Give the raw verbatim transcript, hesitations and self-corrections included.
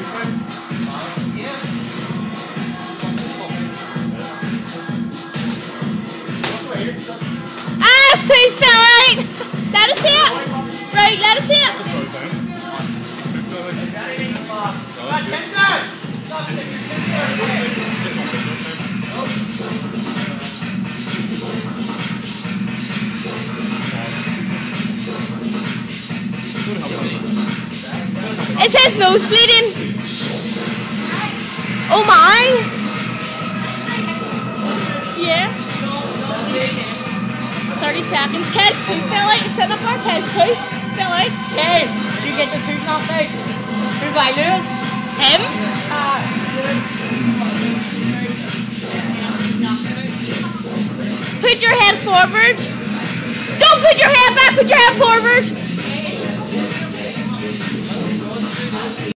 Ah, it's too fine. Let us see it. Right, let us see it. It says nose bleeding. Oh my. Yeah. thirty seconds. Kids, do you feel like sitting up our kids too? Feel like? Hey, did you get your tooth knocked out? Who did I lose? Him? Uh, Put your head forward. Don't put your head back, put your head forward.